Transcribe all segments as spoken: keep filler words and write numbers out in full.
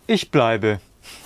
Ich bleibe.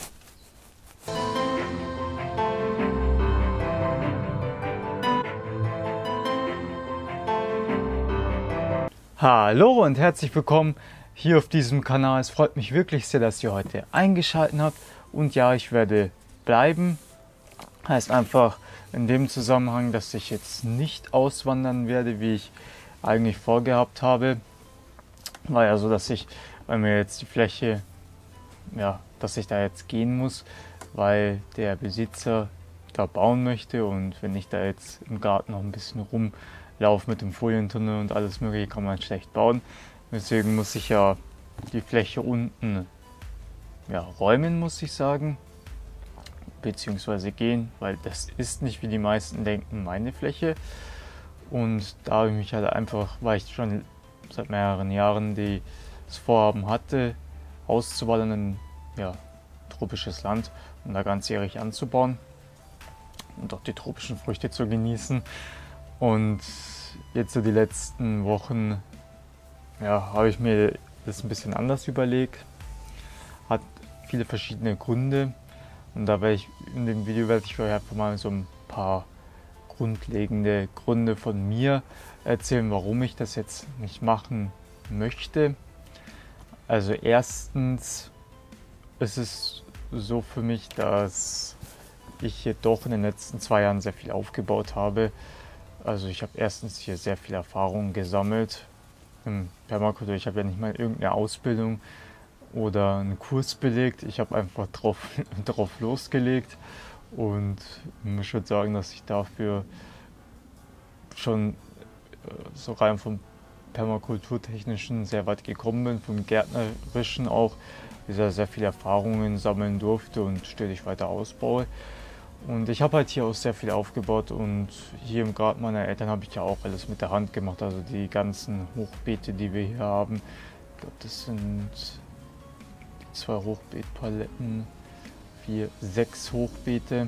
Hallo und herzlich willkommen hier auf diesem Kanal. Es freut mich wirklich sehr, dass ihr heute eingeschaltet habt. Und ja, ich werde bleiben. Heißt einfach in dem Zusammenhang, dass ich jetzt nicht auswandern werde, wie ich eigentlich vorgehabt habe. War ja so, dass ich, weil mir jetzt die Fläche, ja, dass ich da jetzt gehen muss, weil der Besitzer da bauen möchte. Und wenn ich da jetzt im Garten noch ein bisschen rumlaufe mit dem Folientunnel und alles mögliche, kann man schlecht bauen. Deswegen muss ich ja die Fläche unten, ja, räumen, muss ich sagen, beziehungsweise gehen, weil das ist nicht, wie die meisten denken, meine Fläche. Und da habe ich mich halt einfach, weil ich schon seit mehreren Jahren die, das Vorhaben hatte, auszuwandern in, ja, tropisches Land und da ganzjährig anzubauen und auch die tropischen Früchte zu genießen. Und jetzt so die letzten Wochen, ja, habe ich mir das ein bisschen anders überlegt. Hat viele verschiedene Gründe und da werde ich in dem Video werde ich euch einfach mal so ein paar grundlegende Gründe von mir erzählen, warum ich das jetzt nicht machen möchte. Also erstens ist es so für mich, dass ich hier doch in den letzten zwei Jahren sehr viel aufgebaut habe. Also ich habe erstens hier sehr viel Erfahrung gesammelt im Permakultur. Ich habe ja nicht mal irgendeine Ausbildung oder einen Kurs belegt. Ich habe einfach drauf, drauf losgelegt und ich würde sagen, dass ich dafür schon so rein vom Permakulturtechnischen sehr weit gekommen bin, vom Gärtnerischen auch, sehr, sehr viele Erfahrungen sammeln durfte und stetig weiter ausbaue. Und ich habe halt hier auch sehr viel aufgebaut und hier im Garten meiner Eltern habe ich ja auch alles mit der Hand gemacht, also die ganzen Hochbeete, die wir hier haben. Ich glaube, das sind zwei Hochbeetpaletten, vier, sechs Hochbeete.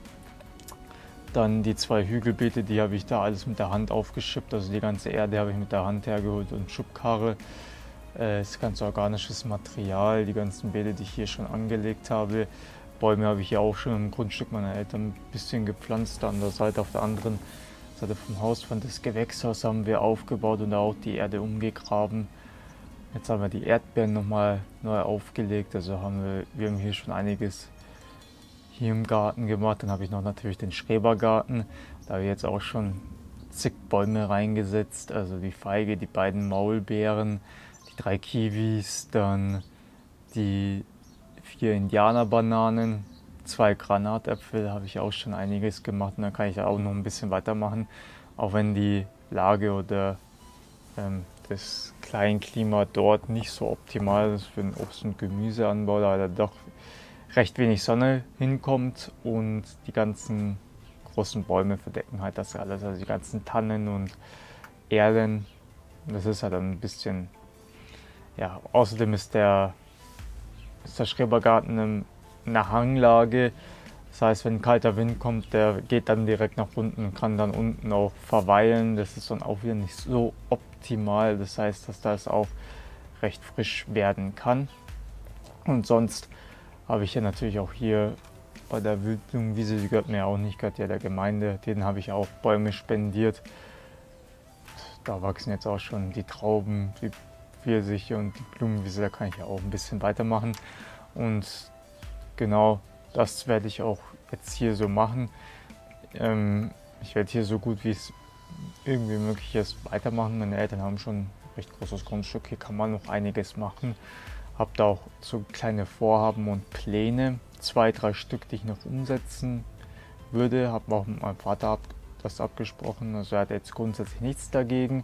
Dann die zwei Hügelbeete, die habe ich da alles mit der Hand aufgeschippt, also die ganze Erde habe ich mit der Hand hergeholt und Schubkarre. Das ist ganz organisches Material, die ganzen Beete, die ich hier schon angelegt habe. Bäume habe ich hier auch schon im Grundstück meiner Eltern ein bisschen gepflanzt. An der Seite, auf der anderen Seite vom Hauswand, das Gewächshaus haben wir aufgebaut und auch die Erde umgegraben. Jetzt haben wir die Erdbeeren nochmal neu aufgelegt, also haben wir, wir haben hier schon einiges hier im Garten gemacht. Dann habe ich noch natürlich den Schrebergarten, da habe ich jetzt auch schon zig Bäume reingesetzt, also die Feige, die beiden Maulbeeren, die drei Kiwis, dann die vier Indianerbananen, zwei Granatäpfel, habe ich auch schon einiges gemacht und dann kann ich auch noch ein bisschen weitermachen, auch wenn die Lage oder ähm, das Kleinklima dort nicht so optimal ist für den Obst- und Gemüseanbau, da da doch recht wenig Sonne hinkommt und die ganzen großen Bäume verdecken halt das alles, also die ganzen Tannen und Erlen. Das ist halt ein bisschen, ja, außerdem ist der, ist der Schrebergarten in einer Hanglage. Das heißt, wenn ein kalter Wind kommt, der geht dann direkt nach unten und kann dann unten auch verweilen. Das ist dann auch wieder nicht so optimal. Das heißt, dass das auch recht frisch werden kann. Und sonst habe ich ja natürlich auch hier bei der Wildblumenwiese, die gehört mir auch nicht, gehört ja der Gemeinde, denen habe ich auch Bäume spendiert. Da wachsen jetzt auch schon die Trauben, die Pfirsiche und die Blumenwiese, da kann ich ja auch ein bisschen weitermachen. Und genau das werde ich auch jetzt hier so machen. Ähm, ich werde hier so gut wie es irgendwie möglich ist weitermachen. Meine Eltern haben schon ein recht großes Grundstück, hier kann man noch einiges machen. Habe da auch so kleine Vorhaben und Pläne, zwei, drei Stück, die ich noch umsetzen würde. Habe auch mit meinem Vater ab, das abgesprochen, also er hat jetzt grundsätzlich nichts dagegen.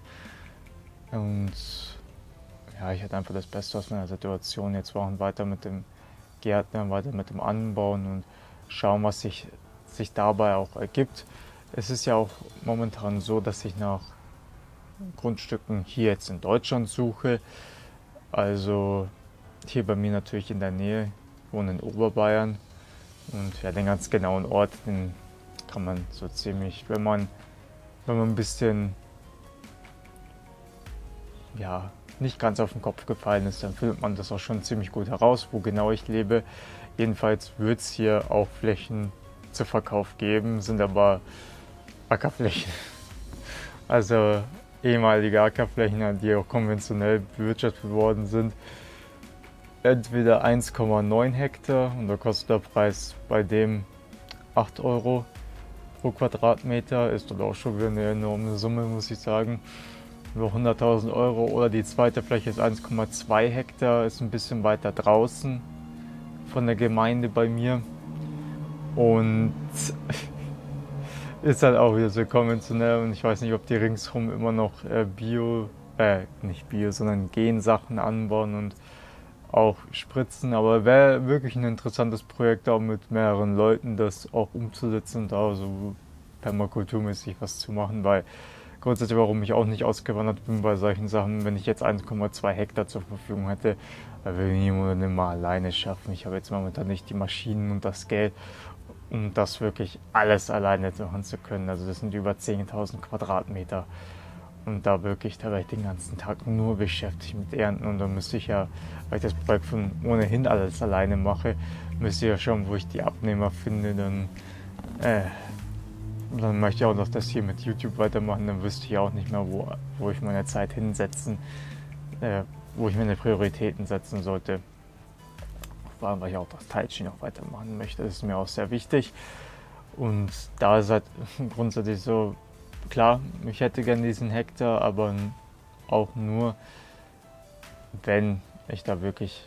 Und ja, ich hatte einfach das Beste aus meiner Situation. Jetzt machen weiter mit dem Gärtnern, weiter mit dem Anbauen und schauen, was sich, sich dabei auch ergibt. Es ist ja auch momentan so, dass ich nach Grundstücken hier jetzt in Deutschland suche. Also hier bei mir natürlich in der Nähe, ich wohne in Oberbayern und ja, den ganz genauen Ort, den kann man so ziemlich, wenn man, wenn man ein bisschen, ja, nicht ganz auf den Kopf gefallen ist, dann findet man das auch schon ziemlich gut heraus, wo genau ich lebe. Jedenfalls wird es hier auch Flächen zu Verkauf geben, sind aber Ackerflächen. Also ehemalige Ackerflächen, die auch konventionell bewirtschaftet worden sind. Entweder eins Komma neun Hektar und da kostet der Preis bei dem acht Euro pro Quadratmeter, ist dann auch schon wieder eine enorme Summe, muss ich sagen. Über hunderttausend Euro. Oder die zweite Fläche ist eins Komma zwei Hektar, ist ein bisschen weiter draußen von der Gemeinde bei mir und ist halt auch wieder so konventionell und ich weiß nicht, ob die ringsherum immer noch äh, Bio, äh, nicht Bio, sondern Gensachen anbauen und auch spritzen, aber wäre wirklich ein interessantes Projekt, auch mit mehreren Leuten das auch umzusetzen und da so permakulturmäßig was zu machen, weil grundsätzlich, warum ich auch nicht ausgewandert bin bei solchen Sachen, wenn ich jetzt eins Komma zwei Hektar zur Verfügung hätte, weil wir niemand immer alleine schaffen. Ich habe jetzt momentan nicht die Maschinen und das Geld, um das wirklich alles alleine machen zu können. Also das sind über zehntausend Quadratmeter und da wirklich, da wäre ich den ganzen Tag nur beschäftigt mit Ernten und dann müsste ich ja, weil ich das Projekt von ohnehin alles alleine mache, müsste ich ja schauen, wo ich die Abnehmer finde, dann äh, dann möchte ich auch noch das hier mit YouTube weitermachen, dann wüsste ich auch nicht mehr, wo, wo ich meine Zeit hinsetzen, äh, wo ich meine Prioritäten setzen sollte. Vor allem, weil ich auch das Taichi noch weitermachen möchte, das ist mir auch sehr wichtig. Und da ist halt grundsätzlich so, klar, ich hätte gern diesen Hektar, aber auch nur, wenn ich da wirklich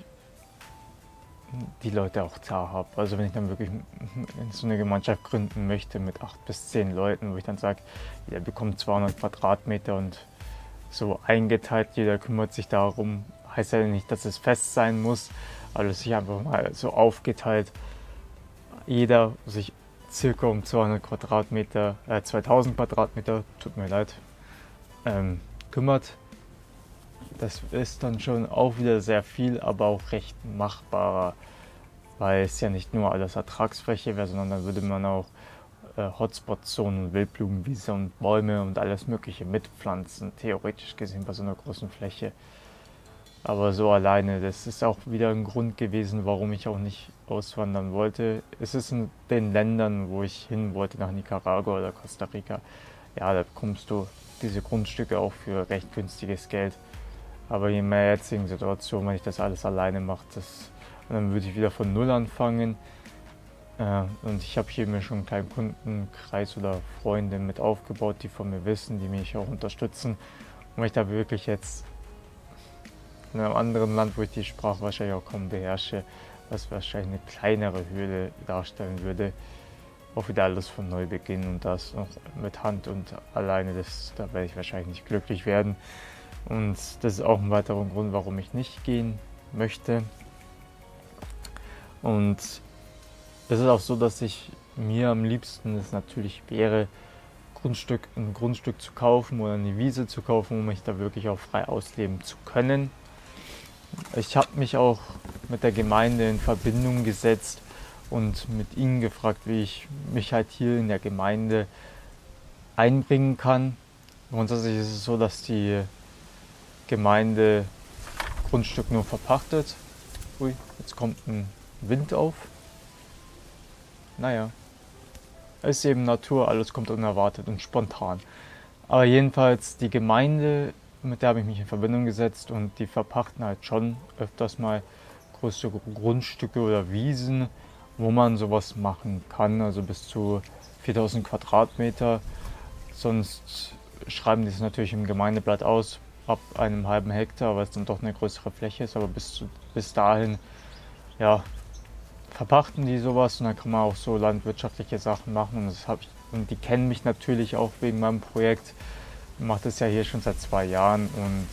die Leute auch da habe. Also wenn ich dann wirklich so eine Gemeinschaft gründen möchte mit acht bis zehn Leuten, wo ich dann sage, jeder bekommt zweihundert Quadratmeter und so eingeteilt, jeder kümmert sich darum, heißt ja nicht, dass es fest sein muss, aber dass sich einfach mal so aufgeteilt, jeder sich circa um zweihundert Quadratmeter, äh, zweitausend Quadratmeter, tut mir leid, ähm, kümmert. Das ist dann schon auch wieder sehr viel, aber auch recht machbarer, weil es ja nicht nur alles Ertragsfläche wäre, sondern dann würde man auch äh, Hotspot-Zonen, Wildblumenwiese und Bäume und alles mögliche mitpflanzen, theoretisch gesehen bei so einer großen Fläche. Aber so alleine, das ist auch wieder ein Grund gewesen, warum ich auch nicht auswandern wollte. Es ist in den Ländern, wo ich hin wollte, nach Nicaragua oder Costa Rica, ja, da bekommst du diese Grundstücke auch für recht günstiges Geld. Aber in meiner jetzigen Situation, wenn ich das alles alleine mache, das, dann würde ich wieder von Null anfangen. Äh, und ich habe hier mir schon einen kleinen Kundenkreis oder Freunde mit aufgebaut, die von mir wissen, die mich auch unterstützen. Und wenn ich da wirklich jetzt in einem anderen Land, wo ich die Sprache wahrscheinlich auch kaum beherrsche, was wahrscheinlich eine kleinere Hürde darstellen würde, auch wieder alles von neu beginnen und das noch mit Hand und alleine, das, da werde ich wahrscheinlich nicht glücklich werden. Und das ist auch ein weiterer Grund, warum ich nicht gehen möchte. Und es ist auch so, dass ich mir am liebsten es natürlich wäre, Grundstück, ein Grundstück zu kaufen oder eine Wiese zu kaufen, um mich da wirklich auch frei ausleben zu können. Ich habe mich auch mit der Gemeinde in Verbindung gesetzt und mit ihnen gefragt, wie ich mich halt hier in der Gemeinde einbringen kann. Grundsätzlich ist es so, dass die Gemeinde Grundstück nur verpachtet. Ui, jetzt kommt ein Wind auf. Naja, es ist eben Natur, alles kommt unerwartet und spontan. Aber jedenfalls die Gemeinde, mit der habe ich mich in Verbindung gesetzt und die verpachten halt schon öfters mal größere Grundstücke oder Wiesen, wo man sowas machen kann, also bis zu viertausend Quadratmeter. Sonst schreiben die es natürlich im Gemeindeblatt aus, ab einem halben Hektar, weil es dann doch eine größere Fläche ist, aber bis, zu, bis dahin, ja, verpachten die sowas und dann kann man auch so landwirtschaftliche Sachen machen und, das hab ich, und die kennen mich natürlich auch wegen meinem Projekt. Ich mache das ja hier schon seit zwei Jahren und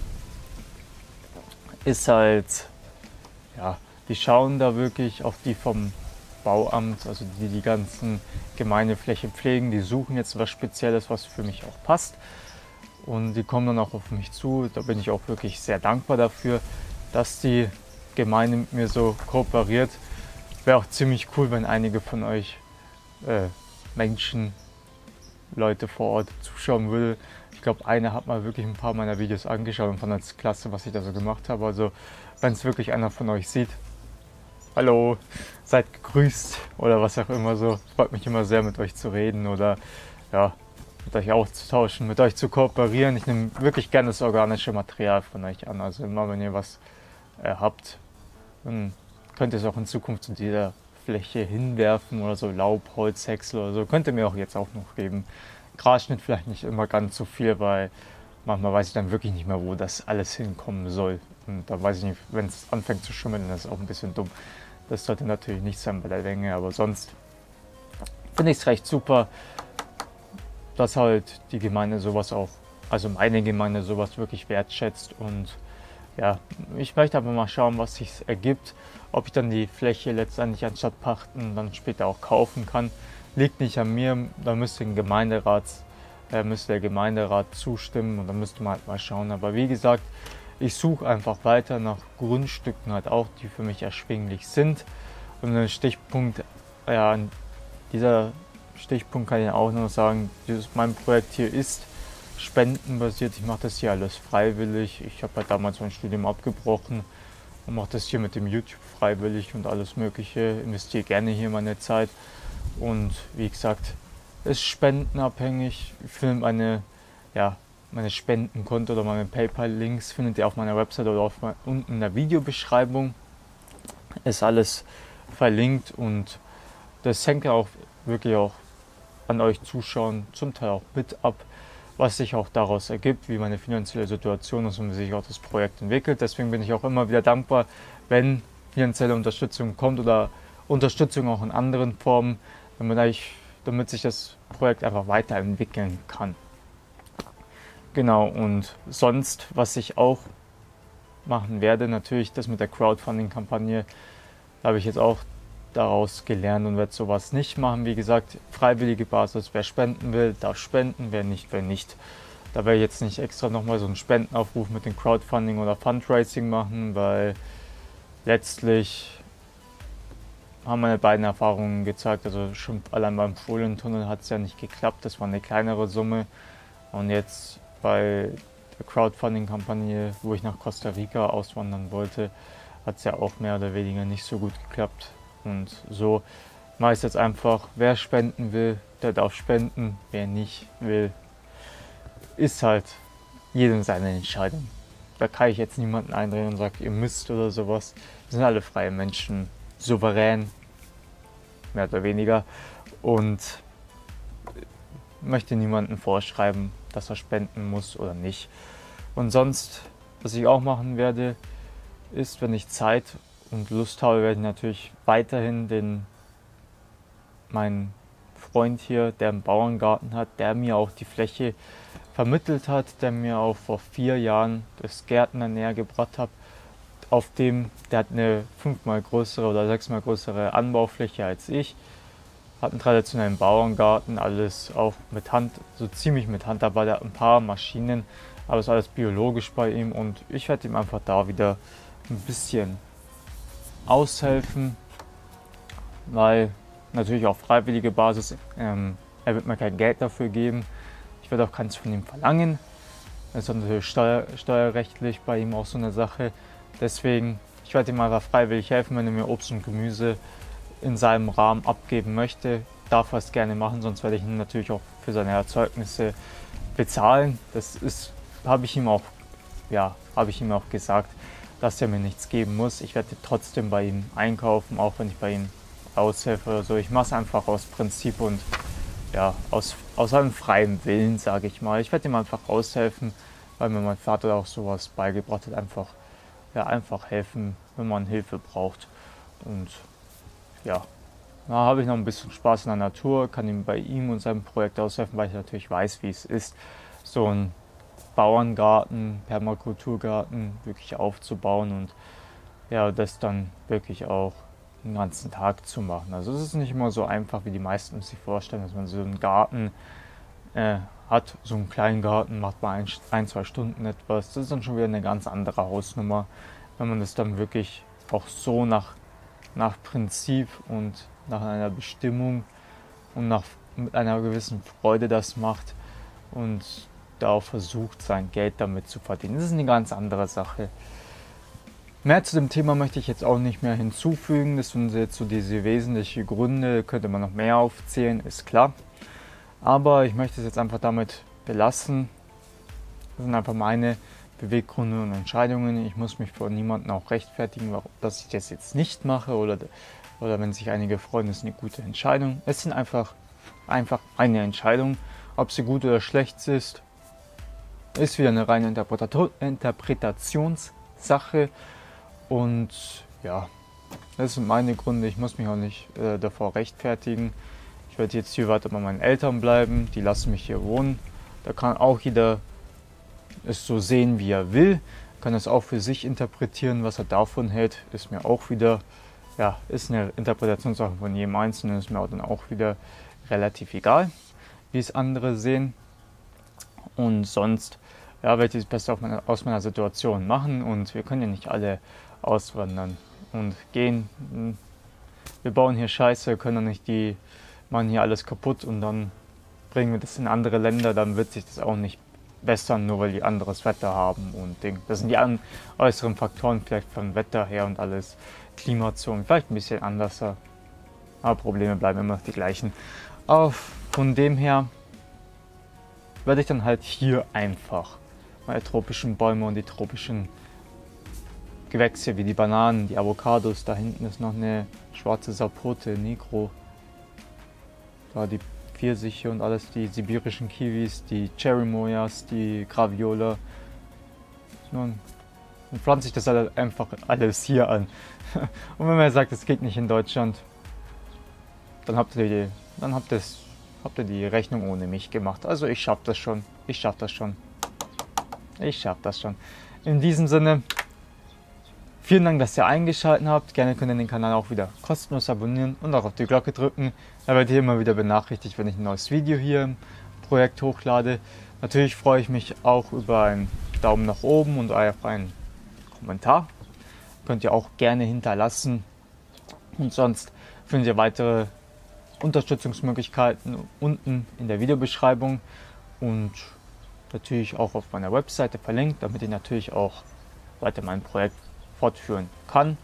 ist halt, ja, die schauen da wirklich auf die vom Bauamt, also die die ganzen Gemeindefläche pflegen, die suchen jetzt was Spezielles, was für mich auch passt und die kommen dann auch auf mich zu. Da bin ich auch wirklich sehr dankbar dafür, dass die Gemeinde mit mir so kooperiert. Wäre auch ziemlich cool, wenn einige von euch äh, Menschen Leute vor Ort zuschauen würde. Ich glaube, einer hat mal wirklich ein paar meiner Videos angeschaut und fand das klasse, was ich da so gemacht habe. Also wenn es wirklich einer von euch sieht, hallo, seid gegrüßt oder was auch immer so. Es freut mich immer sehr, mit euch zu reden oder ja, mit euch auszutauschen, mit euch zu kooperieren. Ich nehme wirklich gerne das organische Material von euch an. Also immer, wenn ihr was äh, habt, dann könnt ihr es auch in Zukunft zu dieser Fläche hinwerfen oder so Laub, Holz, Häcksel oder so. Könnt ihr mir auch jetzt auch noch geben. Grasschnitt vielleicht nicht immer ganz so viel, weil manchmal weiß ich dann wirklich nicht mehr, wo das alles hinkommen soll. Und da weiß ich nicht, wenn es anfängt zu schimmeln, dann ist es auch ein bisschen dumm. Das sollte natürlich nicht sein bei der Länge, aber sonst finde ich es recht super, dass halt die Gemeinde sowas auch, also meine Gemeinde sowas wirklich wertschätzt. Und ja, ich möchte aber mal schauen, was sich ergibt, ob ich dann die Fläche letztendlich anstatt pachten dann später auch kaufen kann. Liegt nicht an mir, da müsste ein Gemeinderat, äh, müsste der Gemeinderat zustimmen und dann müsste man halt mal schauen. Aber wie gesagt, ich suche einfach weiter nach Grundstücken halt auch, die für mich erschwinglich sind. Und ein Stichpunkt, ja, an dieser Stichpunkt kann ich auch noch sagen, dieses, mein Projekt hier ist spendenbasiert. Ich mache das hier alles freiwillig. Ich habe halt damals mein Studium abgebrochen und mache das hier mit dem YouTube freiwillig und alles Mögliche. Investiere gerne hier meine Zeit. Und wie gesagt, ist spendenabhängig. Ich filme meine, ja, meine Spendenkonto oder meine PayPal-Links findet ihr auf meiner Website oder auf mein, unten in der Videobeschreibung. Ist alles verlinkt und das hängt ja auch wirklich auch an euch Zuschauern zum Teil auch mit ab, was sich auch daraus ergibt, wie meine finanzielle Situation ist und wie sich auch das Projekt entwickelt. Deswegen bin ich auch immer wieder dankbar, wenn finanzielle Unterstützung kommt oder Unterstützung auch in anderen Formen, damit, ich, damit sich das Projekt einfach weiterentwickeln kann. Genau, und sonst, was ich auch machen werde, natürlich das mit der Crowdfunding-Kampagne, da habe ich jetzt auch daraus gelernt und werde sowas nicht machen. Wie gesagt, freiwillige Basis, wer spenden will, darf spenden, wer nicht, wer nicht. Da werde ich jetzt nicht extra nochmal so einen Spendenaufruf mit dem Crowdfunding oder Fundraising machen, weil letztlich haben meine beiden Erfahrungen gezeigt, also schon allein beim Fohlentunnel hat es ja nicht geklappt, das war eine kleinere Summe und jetzt bei der Crowdfunding-Kampagne, wo ich nach Costa Rica auswandern wollte, hat es ja auch mehr oder weniger nicht so gut geklappt. Und so mache ich es jetzt einfach, wer spenden will, der darf spenden, wer nicht will, ist halt jedem seine Entscheidung. Da kann ich jetzt niemanden eindrehen und sage, ihr müsst oder sowas. Wir sind alle freie Menschen, souverän, mehr oder weniger. Und möchte niemanden vorschreiben, dass er spenden muss oder nicht. Und sonst, was ich auch machen werde, ist, wenn ich Zeit und Lust habe, werde ich natürlich weiterhin den, meinen Freund hier, der einen Bauerngarten hat, der mir auch die Fläche vermittelt hat, der mir auch vor vier Jahren das Gärtner näher gebracht hat, auf dem, der hat eine fünfmal größere oder sechsmal größere Anbaufläche als ich, hat einen traditionellen Bauerngarten, alles auch mit Hand, so ziemlich mit Handarbeit, er hat ein paar Maschinen, aber es ist alles biologisch bei ihm und ich werde ihm einfach da wieder ein bisschen aushelfen, weil natürlich auf freiwillige Basis, ähm, er wird mir kein Geld dafür geben, ich werde auch keins von ihm verlangen, das ist natürlich steuer, steuerrechtlich bei ihm auch so eine Sache, deswegen, ich werde ihm einfach freiwillig helfen, wenn er mir Obst und Gemüse in seinem Rahmen abgeben möchte, darf er es gerne machen, sonst werde ich ihn natürlich auch für seine Erzeugnisse bezahlen, das ist, habe ich ihm auch, ja, habe ich ihm auch gesagt, dass er mir nichts geben muss. Ich werde trotzdem bei ihm einkaufen, auch wenn ich bei ihm aushelfe oder so. Ich mache es einfach aus Prinzip und ja, aus, aus einem freien Willen, sage ich mal. Ich werde ihm einfach aushelfen, weil mir mein Vater auch sowas beigebracht hat. Einfach, ja, einfach helfen, wenn man Hilfe braucht. Und ja, da habe ich noch ein bisschen Spaß in der Natur, kann ihm bei ihm und seinem Projekt aushelfen, weil ich natürlich weiß, wie es ist, so ein Bauerngarten, Permakulturgarten wirklich aufzubauen und ja, das dann wirklich auch den ganzen Tag zu machen. Also es ist nicht immer so einfach, wie die meisten sich vorstellen, dass man so einen Garten äh, hat, so einen kleinen Garten, macht man ein, ein, zwei Stunden etwas. Das ist dann schon wieder eine ganz andere Hausnummer, wenn man das dann wirklich auch so nach, nach Prinzip und nach einer Bestimmung und nach mit einer gewissen Freude das macht und da auch versucht, sein Geld damit zu verdienen. Das ist eine ganz andere Sache. Mehr zu dem Thema möchte ich jetzt auch nicht mehr hinzufügen. Das sind jetzt so diese wesentlichen Gründe, könnte man noch mehr aufzählen, ist klar. Aber ich möchte es jetzt einfach damit belassen. Das sind einfach meine Beweggründe und Entscheidungen. Ich muss mich vor niemandem auch rechtfertigen, warum, dass ich das jetzt nicht mache oder, oder wenn sich einige freuen, ist eine gute Entscheidung. Es sind einfach, einfach eine Entscheidung. Ob sie gut oder schlecht ist, ist wieder eine reine Interpretationssache. Und ja, das sind meine Gründe. Ich muss mich auch nicht äh, davor rechtfertigen. Ich werde jetzt hier weiter bei meinen Eltern bleiben. Die lassen mich hier wohnen. Da kann auch jeder es so sehen, wie er will. Kann es auch für sich interpretieren, was er davon hält. Ist mir auch wieder, ja, ist eine Interpretationssache von jedem Einzelnen. Ist mir auch dann auch wieder relativ egal, wie es andere sehen. Und sonst, ja, werde ich das Beste auf meine, aus meiner Situation machen. Und wir können ja nicht alle auswandern und gehen. Wir bauen hier Scheiße, können dann nicht die, machen hier alles kaputt und dann bringen wir das in andere Länder, dann wird sich das auch nicht bessern, nur weil die anderes Wetter haben und Ding. Das sind die an, äußeren Faktoren vielleicht vom Wetter her und alles, Klimazone, vielleicht ein bisschen anders, aber Probleme bleiben immer noch die gleichen. Aber von dem her werde ich dann halt hier einfach meine tropischen Bäume und die tropischen Gewächse wie die Bananen, die Avocados, da hinten ist noch eine schwarze Sapote, Negro, da die Pfirsiche und alles, die sibirischen Kiwis, die Cherimoyas, die Graviola. Nun, dann pflanze ich das einfach alles hier an. Und wenn man sagt, es geht nicht in Deutschland, dann habt ihr die, dann habt ihr's, habt ihr die Rechnung ohne mich gemacht. Also ich schaff das schon, ich schaff das schon, ich schaff das schon. In diesem Sinne, vielen Dank, dass ihr eingeschaltet habt. Gerne könnt ihr den Kanal auch wieder kostenlos abonnieren und auch auf die Glocke drücken. Da werdet ihr immer wieder benachrichtigt, wenn ich ein neues Video hier im Projekt hochlade. Natürlich freue ich mich auch über einen Daumen nach oben und auch einen Kommentar. Könnt ihr auch gerne hinterlassen. Und sonst findet ihr weitere Unterstützungsmöglichkeiten unten in der Videobeschreibung und natürlich auch auf meiner Webseite verlinkt, damit ihr natürlich auch weiter mein Projekt fortführen kann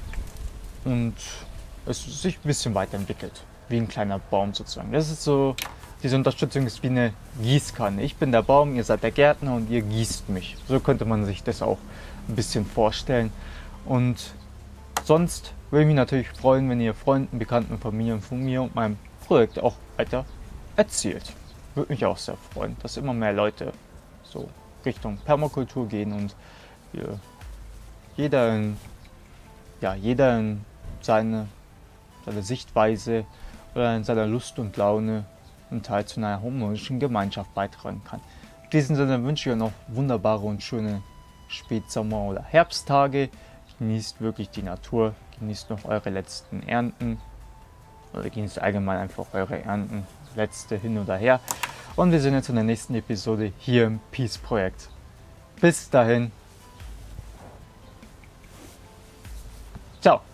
und es sich ein bisschen weiterentwickelt, wie ein kleiner Baum sozusagen. Das ist so, diese Unterstützung ist wie eine Gießkanne. Ich bin der Baum, ihr seid der Gärtner und ihr gießt mich. So könnte man sich das auch ein bisschen vorstellen. Und sonst würde ich mich natürlich freuen, wenn ihr Freunden, Bekannten, Familien von mir und meinem Projekt auch weiter erzählt. Würde mich auch sehr freuen, dass immer mehr Leute so Richtung Permakultur gehen und wir Jeder in, ja, jeder in seine, seine Sichtweise oder in seiner Lust und Laune einen Teil zu einer harmonischen Gemeinschaft beitragen kann. In diesem Sinne wünsche ich euch noch wunderbare und schöne Spätsommer- oder Herbsttage. Genießt wirklich die Natur, genießt noch eure letzten Ernten oder genießt allgemein einfach eure Ernten, letzte hin oder her. Und wir sehen uns in der nächsten Episode hier im Peace Projekt. Bis dahin. Ciao.